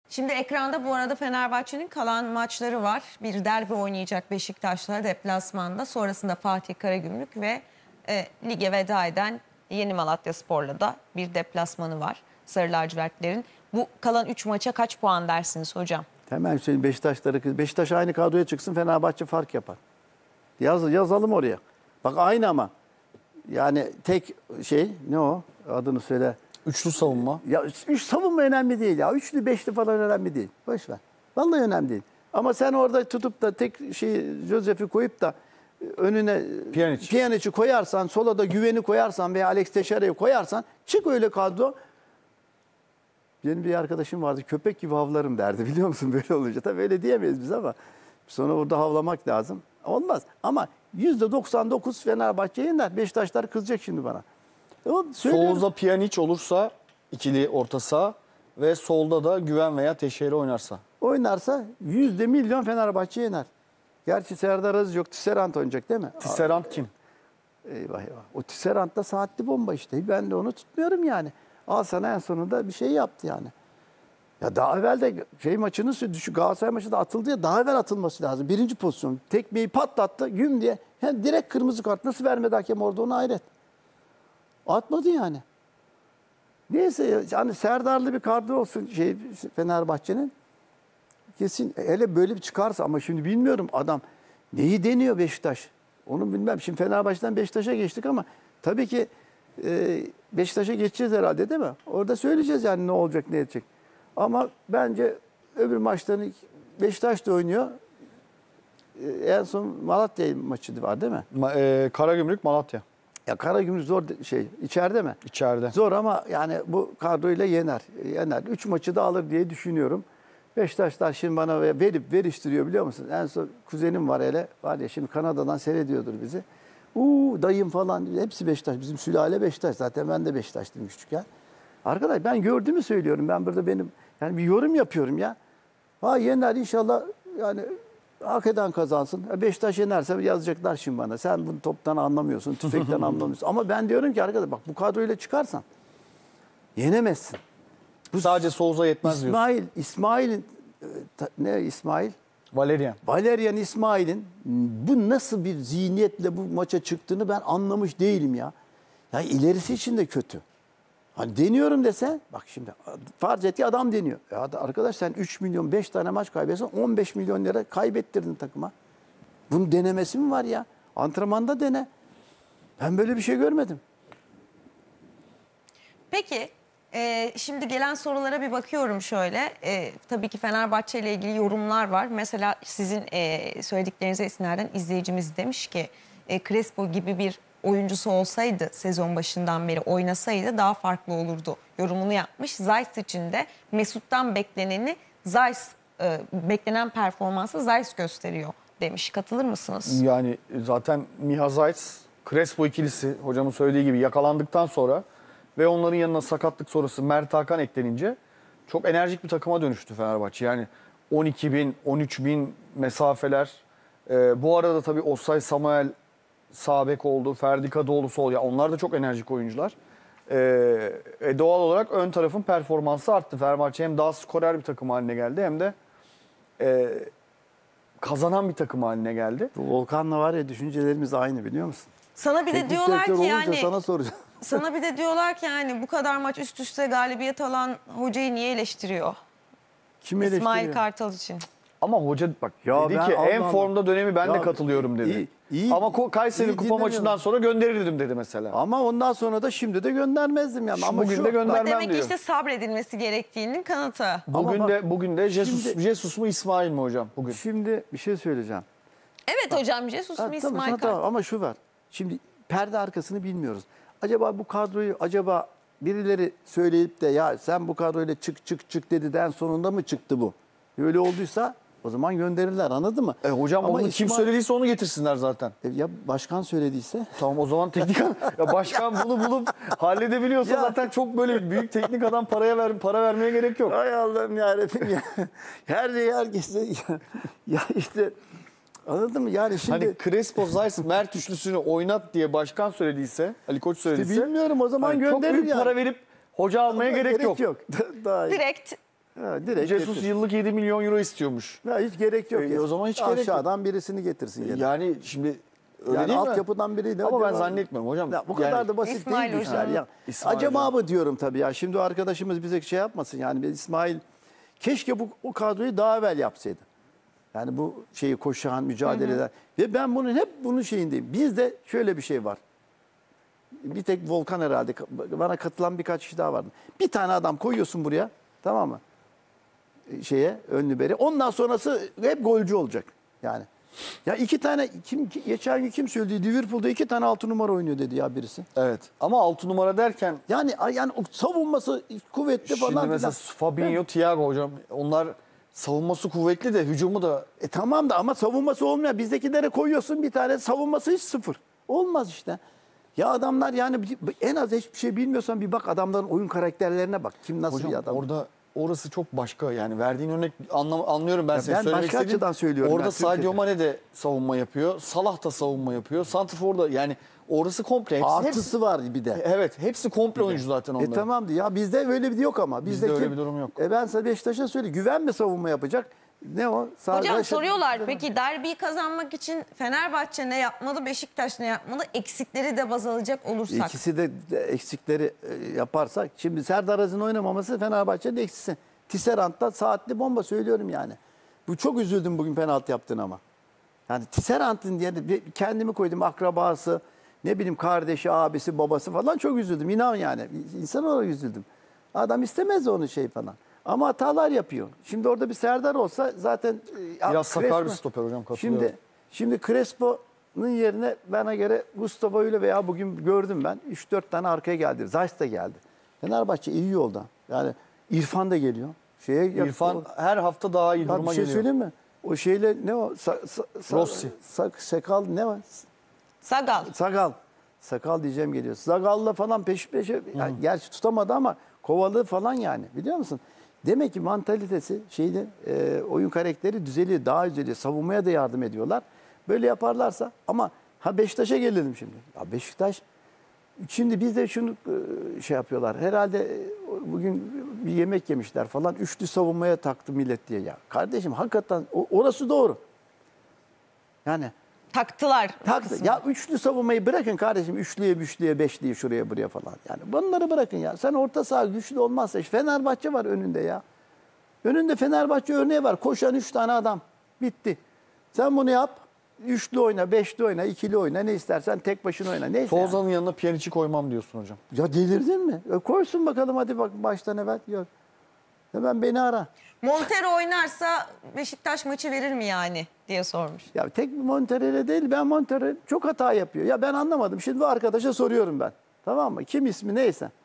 Şimdi ekranda bu arada Fenerbahçe'nin kalan maçları var. Bir derbi oynayacak Beşiktaşlar deplasmanda. Sonrasında Fatih Karagümrük ve lige veda eden Yeni Malatyaspor'la da bir deplasmanı var Sarı Lacivertlerin. Bu kalan 3 maça kaç puan dersiniz hocam? Hemen Hüseyin Beşiktaş aynı kadroya çıksın, Fenerbahçe fark yapar. Yazalım oraya. Bak aynı ama. Yani tek şey ne o? Adını söyle. Üçlü savunma. Ya üç savunma önemli değil ya. Üçlü beşli falan önemli değil. Boş ver. Vallahi önemli değil. Ama sen orada tutup da tek Josef'i koyup da önüne Pjanic'i koyarsan, sola da Güven'i koyarsan veya Alex Teixeira'yı koyarsan çık öyle kadro. Benim bir arkadaşım vardı. Köpek gibi havlarım derdi. Biliyor musun böyle olunca? Tabii öyle diyemeyiz biz ama sonra orada havlamak lazım. Olmaz. Ama %99 Fenerbahçe yener. Beşiktaşlar kızacak şimdi bana. Solda Pjanic olursa ikili orta saha ve solda da Güven veya Teixeira oynarsa. Oynarsa %1.000.000 Fenerbahçe yener. Gerçi Serdar Aziz yok. Tisserand oynayacak değil mi? Tisserand kim? Eyvah eyvah. O Tisserand da saatli bomba işte. Ben de onu tutmuyorum yani. Al sana en sonunda bir şey yaptı yani. Ya daha evvel de maçının Galatasaray maçında atıldı ya, daha evvel atılması lazım. Birinci pozisyon. Tekmeyi patlattı güm diye. Yani direkt kırmızı kart. Nasıl vermedi hakem orada, onu hayret. Atmadı yani. Neyse hani Serdar'lı bir kadro olsun Fenerbahçe'nin. Kesin hele böyle bir çıkarsa, ama şimdi bilmiyorum adam neyi deniyor Beşiktaş. Onu bilmem. Şimdi Fenerbahçe'den Beşiktaş'a geçtik ama tabii ki Beşiktaş'a geçeceğiz herhalde değil mi? Orada söyleyeceğiz yani ne olacak ne edecek. Ama bence öbür maçların Beşiktaş da oynuyor. En son Malatya maçı var değil mi? Karagümrük Malatya. Ya Karagümrük zor içeride mi? İçeride. Zor ama yani bu kadroyla yener. 3 maçı da alır diye düşünüyorum. Beşiktaşlar şimdi bana veriştiriyor biliyor musun? En son kuzenim var hele. Var ya şimdi Kanada'dan seyrediyordur bizi. Dayım falan hepsi Beşiktaş. Bizim sülale Beşiktaş. Zaten ben de Beşiktaşlıyım küçükken. Arkadaş ben gördüğümü söylüyorum. Ben burada yani bir yorum yapıyorum ya. Yener inşallah, yani hak eden kazansın. Beşiktaş yenerse yazacaklar şimdi bana. Sen bunu toptan anlamıyorsun, tüfekten anlamıyorsun. Ama ben diyorum ki arkadaş bak bu kadroyla çıkarsan yenemezsin. Sadece Souza yetmez diyorsun. İsmail'in Valerian İsmail'in bu nasıl bir zihniyetle bu maça çıktığını ben anlamış değilim ya. Ya ilerisi için de kötü. Hani deniyorum dese, bak şimdi farz et ki adam deniyor. Ya arkadaş sen 3 milyon 5 tane maç kaybetsen 15 milyon lira kaybettirdin takıma. Bunun denemesi mi var ya? Antrenmanda dene. Ben böyle bir şey görmedim. Peki şimdi gelen sorulara bir bakıyorum şöyle. Tabii ki Fenerbahçe ile ilgili yorumlar var. Mesela sizin söylediklerinize istinaden izleyicimiz demiş ki Crespo gibi bir oyuncusu olsaydı, sezon başından beri oynasaydı daha farklı olurdu yorumunu yapmış. Zayt için de Mesut'tan beklenen performansı Zayt gösteriyor demiş. Katılır mısınız? Yani zaten Miha Zayt, Crespo ikilisi hocamın söylediği gibi yakalandıktan sonra ve onların yanına sakatlık sonrası Mert Hakan eklenince çok enerjik bir takıma dönüştü Fenerbahçe. Yani 12.000, 13.000 mesafeler. Bu arada tabii Osay Samuel sağ bek oldu. Ferdi Kadıoğlu sol. Ya onlar da çok enerjik oyuncular. Doğal olarak ön tarafın performansı arttı. Fenerbahçe hem daha skorer bir takım haline geldi hem de kazanan bir takım haline geldi. Bu Volkan'la var ya düşüncelerimiz aynı biliyor musun? Sana bir de diyorlar ki yani sana soracağım. Sana bir de diyorlar ki yani bu kadar maç üst üste galibiyet alan hocayı niye eleştiriyor? Kim eleştiriyor? İsmail Kartal için. Ama hoca bak ya dedi ki en formda dönemi ben de katılıyorum dedi. Ama Kayseri kupa maçından sonra gönderirdim dedi mesela. Ama ondan sonra da şimdi de göndermezdim yani. Ama bugün de göndermem diyor. Demek ki işte sabredilmesi gerektiğinin kanıtı. Bugün de Jesus mu İsmail mi hocam bugün? Şimdi bir şey söyleyeceğim. Evet hocam, Jesus mu İsmail Kartal? Tamam ama şu var. Şimdi perde arkasını bilmiyoruz. Acaba bu kadroyu birileri söyleyip de ya sen bu kadroyla çık dediden sonunda mı çıktı bu? Öyle olduysa o zaman gönderirler, anladın mı? Hocam ama onu kim söylediyse onu getirsinler zaten. Ya başkan söylediyse? Tamam o zaman teknik ya başkan bunu bulup halledebiliyorsa zaten çok böyle büyük teknik adam para vermeye gerek yok. Ay Allah'ım yarabbim ya. Herkese ya işte anladın mı? Yani şimdi hani Crespo, Zayt, Mert üçlüsünü oynat diye başkan söylediyse, Ali Koç söylediyse. İşte bilmiyorum o zaman gönderir çok büyük para verip hoca almaya gerek yok. Direkt Ha, direkt Jesus getirsin. yıllık 7 milyon euro istiyormuş. Ya hiç gerek yok. ya. O zaman hiç gerek yok. Aşağıdan birisini getirsin. gene. Yani şimdi öyle Yani değil mi? altyapıdan biriyle. Ama ben devam- zannetmiyorum hocam. Ya bu kadar Yani da basit İsmail değil işler Hocam. ya. İsmail Acaba Hocam. mı diyorum tabii ya. Şimdi o arkadaşımız bize şey yapmasın yani İsmail keşke o kadroyu daha evvel yapsaydı. Yani bu şeyi koşan, mücadele eden. Ve ben bunun şeyindeyim. Bizde şöyle bir şey var. Bir tek Volkan herhalde. Bana katılan birkaç kişi daha vardı. Bir tane adam koyuyorsun buraya. Tamam mı? Ön liberi. Ondan sonrası hep golcü olacak. Yani. Ya iki tane geçen gün kim söyledi? Liverpool'da 2 tane 6 numara oynuyor dedi ya birisi. Evet. Ama 6 numara derken Yani o savunması kuvvetli şimdi falan mesela filan. Fabinho, Thiago hocam onlar savunması kuvvetli de hücumu da Tamam da ama savunması olmuyor. Bizdekilere koyuyorsun bir tane savunması hiç sıfır. Olmaz işte. Ya adamlar yani en az hiçbir şey bilmiyorsan bir bak adamların oyun karakterlerine bak. Kim nasıl hocam bir adam. orası çok başka. Yani verdiğin örnek anlıyorum ben seni ben söylemek başka istediğim. açıdan söylüyorum Orada ben Sadio Türkiye'de. Mane de savunma yapıyor. Salah da savunma yapıyor. Santrfor'da yani orası komple. Artısı var bir de. Evet. Hepsi komple oyuncu zaten onların. Tamamdı ya bizde öyle bir yok ama. Bizde öyle bir durum yok. Ben sana Beşiktaş'a söyleyeyim. Güven mi savunma yapacak? Ne o? Hocam soruyorlar peki derbiyi kazanmak için Fenerbahçe ne yapmalı, Beşiktaş ne yapmalı? Eksikleri de baz alacak olursak. İkisi de eksikleri yaparsak. Şimdi Serdar Aziz'in oynamaması Fenerbahçe'nin eksisi. Tisserant'ta saatli bomba söylüyorum yani. Bu çok üzüldüm bugün penaltı yaptın ama. Yani Tisserant'ın diye kendimi koydum akrabası, ne bileyim kardeşi, abisi, babası falan çok üzüldüm. İnan yani. İnsan olarak üzüldüm. Adam istemez onu falan. Ama hatalar yapıyor. Şimdi orada bir Serdar olsa zaten Biraz sakar Crespo- bir stoper hocam, katılıyorum. Şimdi Crespo'nun yerine bana göre Gustavo ile veya bugün gördüm ben 3-4 tane arkaya geldi. Zayt da geldi. Fenerbahçe iyi yolda. Yani İrfan da geliyor. İrfan her hafta daha iyi Ya duruma bir şey geliyor. söyleyeyim mi? O şeyle ne o? Rossi. Sakal ne var? Sagal. Sakal diyeceğim geliyor. Sagal'la falan peş peşe. Yani gerçi tutamadı ama kovalı falan yani. Biliyor musun? Demek ki mantalitesi oyun karakteri düzeliyor. Daha düzeliyor. Savunmaya da yardım ediyorlar. Böyle yaparlarsa ama Beşiktaş'a gelelim şimdi. Ya Beşiktaş şimdi biz de şunu yapıyorlar. Herhalde bugün bir yemek yemişler falan. Üçlü savunmaya taktı millet diye ya. Kardeşim hakikaten orası doğru. Yani Taktılar. taktı. Ya üçlü savunmayı bırakın kardeşim. Üçlüye, beşliye şuraya buraya falan. Yani bunları bırakın ya. Sen orta saha güçlü olmazsa Fenerbahçe var önünde ya. Önünde Fenerbahçe örneği var. Koşan 3 tane adam. Bitti. Sen bunu yap. Üçlü oyna, beşli oyna, ikili oyna. Ne istersen tek başına oyna. Neyse yani. Tozan'ın yanına Pjanic'i koymam diyorsun hocam. Ya delirdin mi? Koysun bakalım hadi bak baştan evvel. Gör. Hemen beni ara. Montero oynarsa Beşiktaş maçı verir mi yani diye sormuş. Ya tek bir Montero'yla değil. Ben Montero çok hata yapıyor. Ya ben anlamadım. Şimdi bu arkadaşa soruyorum ben. Tamam mı? Kim ismi neyse.